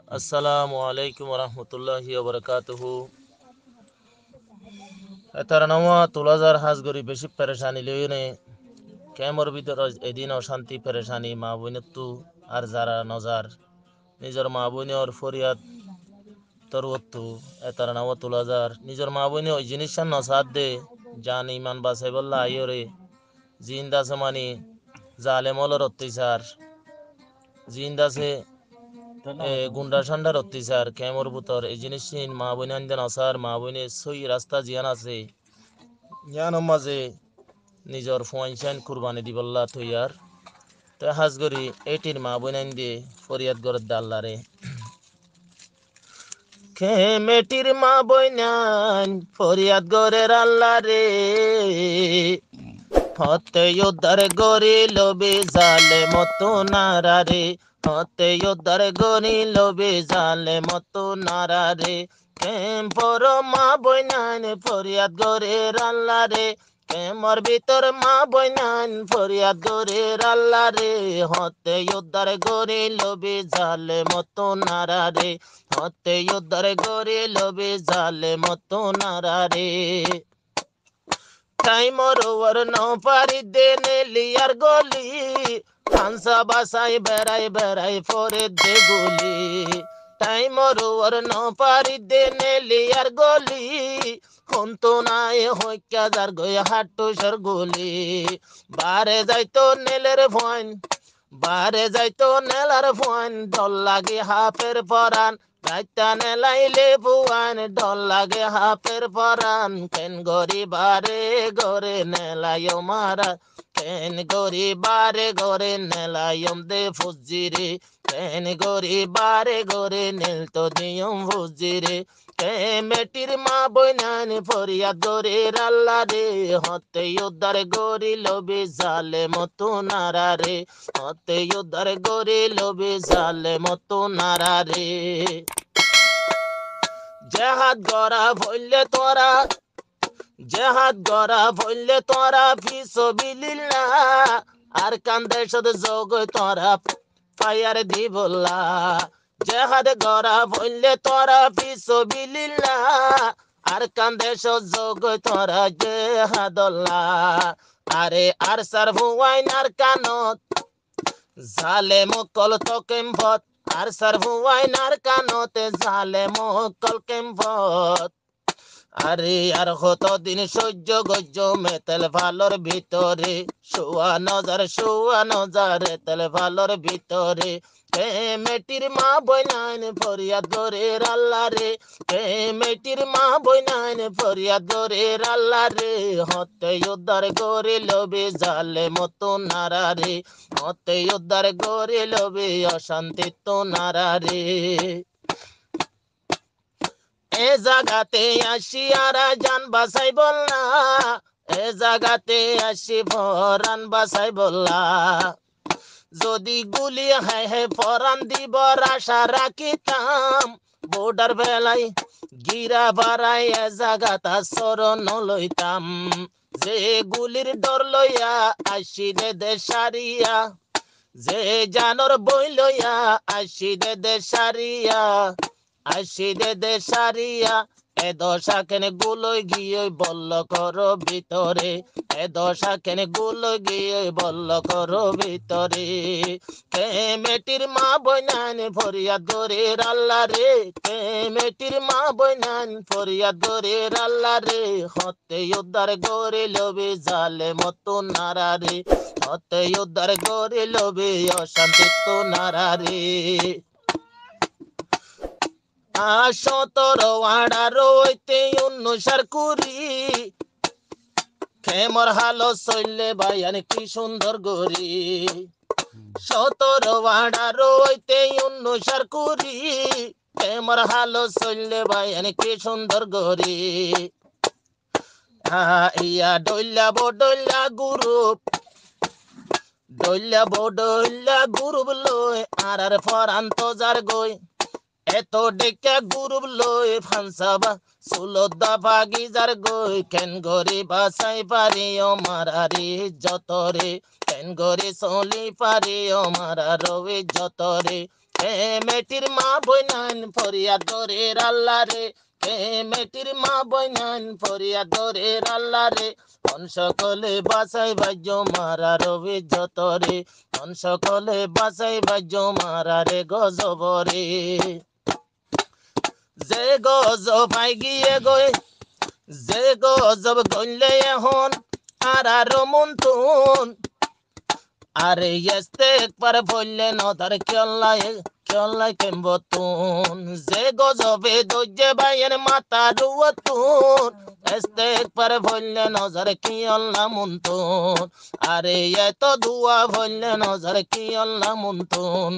আসসালামু আলাইকুম রহমতুল্লাহি ওবরকাতুহু। এতার নামা তুলাজার হাজগরি বেশি পেরেশানি লইনে কেমর ভিতর এদিন অশান্তি পেরেশানি মা বইনতু আর যারা নজার নিজের মা বইনের ফরিয়াদ তরুত্তু এতার নামা তুলাজার নিজের মা বইনে ওই জিনিস নসাদ দে জান ইমান বাসে বললা আইরে জিন্দাসে মানি জালেমলর অত্যাচার জিন্দাসে গুন্ডা সান্ডার অত্যাচার কেমর বুতর এই জিনিস মা বইন আনদেন আসার মা বইনে সই রাস্তা জিয়ান আছে ইয়ানোর মাঝে নিজর ফুয়াইনসাইন কুরবানি দিবল্লা তৈয়ার তে হাজগরি এইটির মা বইন আইন দিয়ে ফরিয়াদ গরত দাল্লারে খে মেটির মা বইনান ফরিয়াদ গরের আল্লাহ রে হতে উদ্ধার গরি লবি জালে মতো নারা রে হতে উদ্ধার গরি লবি জালে মতো নারা রে কেমপর মা বইনান ফরিয়াদ গরের আল্লাহ রে কেমর ভিতর মা বইনান ফরিয়াদ গরের আল্লাহ রে হতে উদ্ধার গরি লবি জালে মতো নারা রে হতে উদ্ধার গরি লবি জালে মতো নারা রে টাইমর ওর নৌ পারি দেনে লিয়ার গলি হানসা বাসাই বেড়াই ফরে দে গুলি টাইমর ওর নৌ পারি দেনে লিয়ার গলি হন্তু নাই হইকা যার গই হাট্টু সর গুলি বারে যাইতো নেলের ভয়ন বারে যাইতো নেলার ভয়ন ডল লাগে হাফের পরান রাইতা নেলাইলে বুয়ান ডল লাগে হাফের পরান কেন গরি বারে গরে নেলাইও মারা কেন গরি বারে গরে নেলাইম দে ফুজিরে কেন গরি বারে গরে নেল তো দিয়ম ফুজিরে কে মেটির মা বইনান ফরিয়াদ গরে আল্লাহ রে হতে উদ্ধার গরি লবি জালে মতো নারা রে হতে উদ্ধার গরি লবি জালে মতো নারা রে জেহাদ গরা ভইলে তোরা জেহাদ গরা ভইলে তোরা ফিসবিলিল্লাহ আর কান্দে শুধু যোগ তোরা ফায়ার দিবল্লা জেহাদ গরা ভইলে তোরা ফিসবিলিল্লাহ আর কান্দে যোগ তোরা জেহাদল্লাহ আরে আর সার হুয়াইন আর কানত জালে মকল তো কেম্পত আর সার হুয়াইন আর কানতে জালে মকল কেম্পত আরে আর কতদিন সহ্য গজ্য মেতেল ভালোর ভিতরে শোয়া নজার তেল ভালোর ভিতরে কে মেটির মা বইনাইন ফরিয়াদ গরের আল্লাহ রে কে মেটির মা বইনাইন ফরিয়াদ গরের আল্লাহ রে হতে উদ্ধার গরে লবে জালে মতো নারা রে হতে উদ্ধার গরে লবে অশান্তি তো নারা রে এ জাগাতে আসি আর জান বাসাই বললা এ জাগাতে আসি ফরান বাসাই বললা যদি গুলি হে ফরান দিব আশা রাখিতাম বর্ডার বেলাই গিরা বাড়াই এ জাগাতা শরণ লইতাম যে গুলির ডর লইয়া আসি দে দেশারিয়া যে জানর বই লইয়া আসি দে দেশারিয়া আসি দে দেশারিয়া এ দশা কেনে গুলোই গিয়ে বলল করো ভিতরে এ দশা কেনে গুলোই গিয়ে বলল করো ভিতরে কে মেটির মা বইনান ফরিয়াদ গরের আল্লাহ রে কে মেটির মা বইনান ফরিয়াদ গরের আল্লাহ রে হতে উদ্ধার গরে লবে জালে মতো নারা রে হতে উদ্ধার গরে লবে অশান্তি তো নারা রে সতর আড়ারইতে অনুসার করি খেমর হালো চললে বায়ান কি সুন্দর গরি সতর আড়ারইতে অনুসার করি খেমর হালো চললে বায়ান কি সুন্দর গরি ইয়া ডইলা বডইলা গ্রুপ ডইলা বডইলা গ্রুপ লই আর ফরান্ত যার গই এত ডেকে গুরুব লই ফানসাবা সুলদা বাগিজার গই কেন গরি বাসাই পারি ও মারারি যতরে কেন গরি চলি পারি ও মারার যতরে কে মেটির মা বইনান ফরিয়াদ দরের আল্লাহ রে কে মেটির মা বইনান ফরিয়াদ দরের আল্লাহ রে মন সকলে বাসাই বাজ্য মারা রবি যতরে মন সকলে বাসাই বাজ্য মারা রে গজবরে যে গজব পাই গিয়ে গই যে গজব গইলে এখন আর মন্তুন আরে এস্তে একবার বললে নদার কেল্লাই কেম্বতুন যে গজবে দজ্জে বাইয়ের মাথা রুয়তুন এস্তে একবার বললে নজর কি আল্লাহ মুন্তুন আরে এত দুয়া বললে নজর কি আল্লাহ মুন্তুন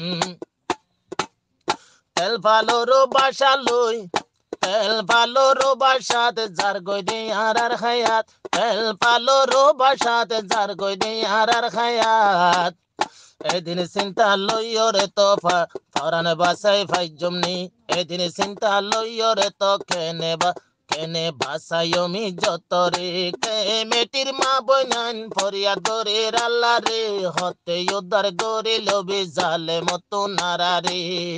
তেল ভালোরও বাসা লই তেল ভালোরও বাসাত যার গই দে আর খায়াত তেল ভালোরও বাসাত যার গই দে আর খায়াত এদিন চিন্তা লইয়রে তো ফরান বাসাই ভাই জমনি এদিন চিন্তা লইয়রে তো কেনে বাসায়মি যতরে কে মেটির মা বইনান ফরিয়াদ দরের আল্লাহ রে হতে উদ্ধার গরি লবি জালে মতো নারা রে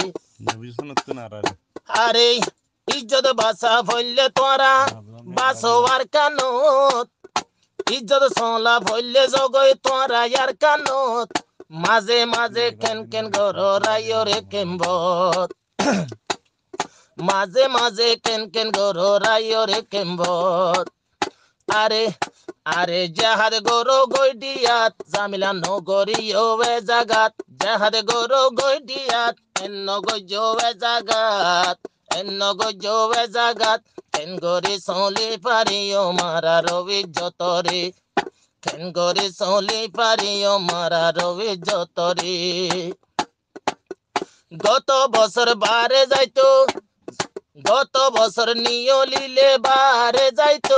আরে ইজ্জত বাসা ফইলে তোরা বাসোয়ার কানত ইজ্জত সোলা ফইলে জগই তোরা ইয়ার কানত মাঝে মাঝে কেন কেন গর রায়রে কেম্বত মাঝে মাঝে কেন কেন গর রায়রে কেম্বত আরে আরে জাহাদ গরো গইডিয়াত জামিলা নগরিও এ জাগাত জাহাদ গরো গইডিয়াত এন্ন গজো এ জাগাত এন্ন গজো এ জাগাত কেন গরি সলি পারিও মারা রবি যতরে কেন গরি সলি পারিও মারা রবি যতরে গত বছর বারে যাইতো গত বছর নিয়লিলে বারে যাইতো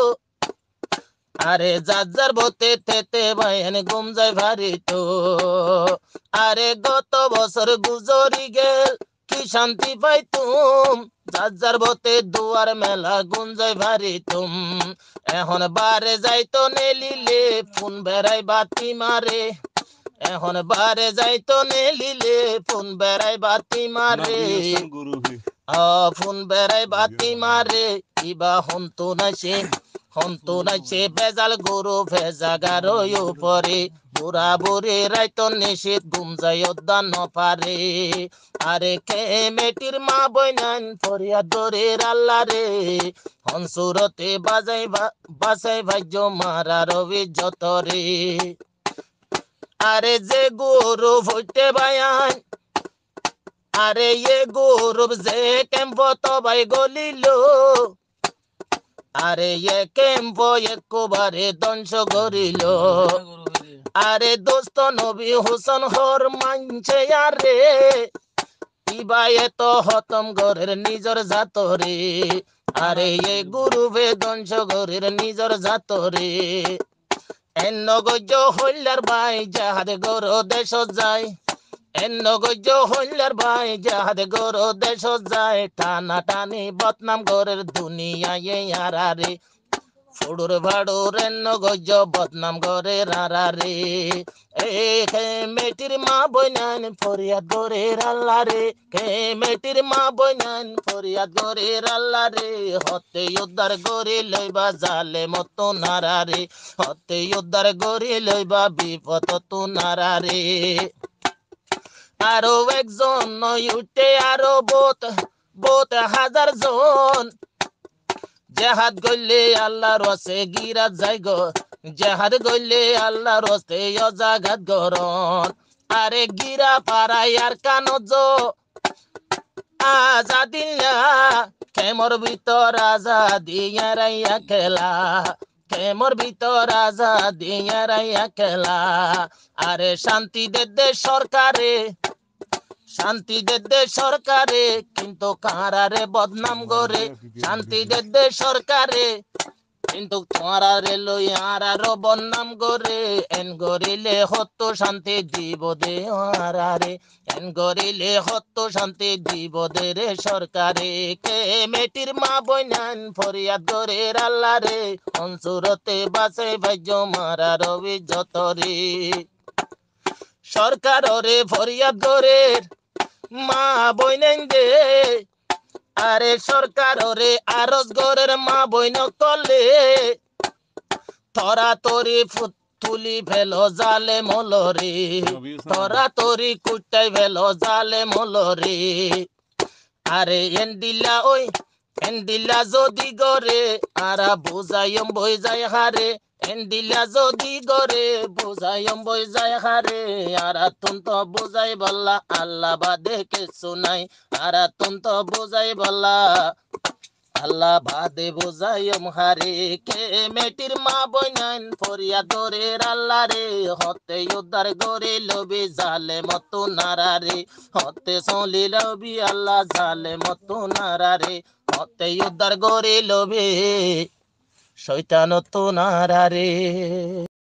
আরে যার বতে তেতে বাইন গুম যায় ভারি তো আরে গত বছর গুজরি গেল কি শান্তি পাইতুম যার বতে দুয়ার মেলা গুঞ্জাই ভারি তুম এখন বারে যাইতো নেলিলে ফোন বেড়াই বাতি মারে এখন বারে যাইতো নেলিলে ফোন বেড়াই বাতি মারে ফোন বেড়াই বাতি মারে ইবা হন্তু নাইছে বেজাল গরু ভেজাগার উপরে বুড়া বুড়ি রাইতো নিশীত ঘুম যায় উদ্যান পারে আরে কে মেটির মা বইনান ফরিয়াদ দরের আল্লাহ রে হনসুরতে বাজাই ভাজ্য মারা রবি যতরে আরে যে গরু ভইতে বায়ান আরে এ গরু যে কেম্প তো ভাই গলিল আরে এ কেম্প একবারে ধ্বংস করিল আরে দোস্ত নবী হোসেন হর মানছে আরে ইবা এত হতম গরের নিজর জাতরে আরে এ গুরুবে ধ্বংস গরের নিজর জাতরে এন্ন গজ হইলার ভাই যাহাদ গর দেশ যায় এন্ন গজ হইলার ভাই যাহাদ গর দেশ যায় টানা টানি বদনাম গরের দুনিয়ায় আরারে ফুডুর ভাড়ুর এন্ন গজ বদনাম গরের আরারে এ কে মেটির মা বইনান ফরিয়াদ গরের আল্লাহ রে কে মেটির মা বইনান ফরিয়াদ গরের আল্লাহ রে হতে উদ্ধার গরি লইবা জালে মতো নারারে হতে উদ্ধার গরি লইবা বিপদ তো নারারে আরো একজন উঠে আরো বোত হাজার জন জেহাদ গইলে আল্লাহ রসে গিরা যাই গো জেহাদ গইলে আল্লাহ রসে অজাগাত গরন আরে গিরা পাড়াই আর কানজ আজাদিল্লা কেমর ভিতর আজাদিয়া রাইয়া খেলা কেমর ভিতর আজাদিয়া রাইয়া খেলা আরে শান্তি দে সরকারে শান্তি দে সরকারে কিন্তু কারারে বদনাম করে শান্তি দে সরকারে কিন্তু তোমারে লই আরো বদনাম করে এন গরিলে হত শান্তি দিব দে আরারে এন গরিলে হত শান্তি দিব দে রে সরকারে কে মেটির মা বইনান ফরিয়াদ গরের আল্লাহ রে অনসুরতে বাসে ভাজ্য মারা রবি যতরে সরকার রে ফরিয়াদ গরের মা বইনেন দে আরে সরকার রে আরজ গরের মা বইন কলে তরা তরি তুলি ভেলো জালে মলরে তরা তরি কুটাই ভেলো জালে মলরে আরে এন্ডিলা ওই এন্ডিলা যদি গরে আরা বুঝাইম বই যায় হারে এন্ডিলা যদি গরে বুঝাইম বই যায় হারে আরা তুন তো বুঝাই বললা আল্লাহ বাদে কিছু নাই আরা তুন তো বুঝাই বললা আল্লাহ বাদে বুঝাইম হারে কে মেটির মা বইনান ফরিয়া দরে আল্লাহ রে হতে উদ্ধার গরে লবি জালে মতো নারা রে হতে চলি লবি আল্লাহ জালে মতো নারা রে হতে উদ্ধার গরে লবি শয়তান তো নারা রে।